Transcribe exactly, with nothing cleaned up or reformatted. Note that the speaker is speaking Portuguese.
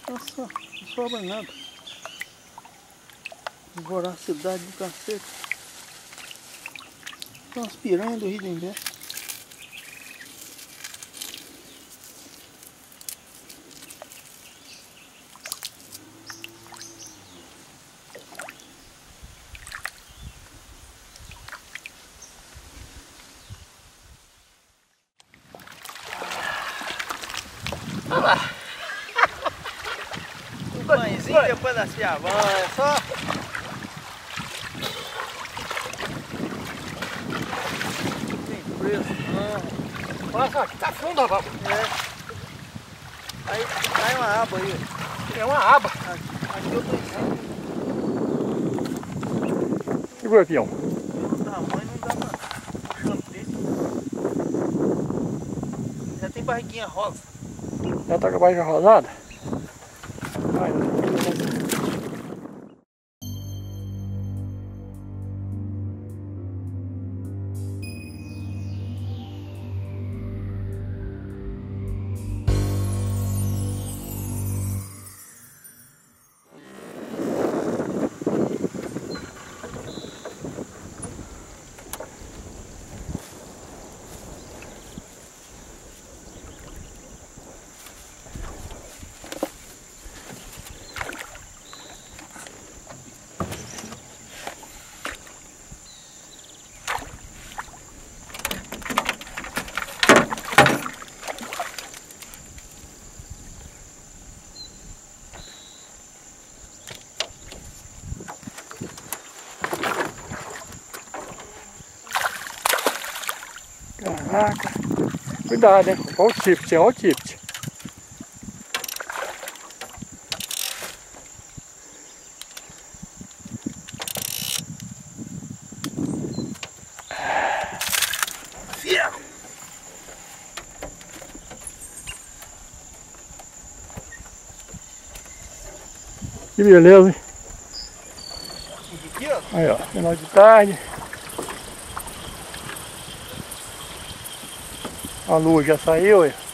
Nossa, não sobra nada. Voracidade do cacete. Tem umas piranhas do Rio de Imbé. Olha lá. Um banhozinho depois da ciavanha, é só. Tem preço, não. Olha só, aqui tá fundo, rapaz. É. Aí cai uma aba aí. É uma aba. Aqui, aqui eu tô em cima. Segura, peão. Pelo tamanho não dá pra chanter. Já tem barriguinha rosa. Já tá com a barriga rosada? Vai, caraca, cuidado, hein? Olha o tipt, olha o tipt. Que beleza, hein? Aí, ó, final de tarde. A lua já saiu, olha.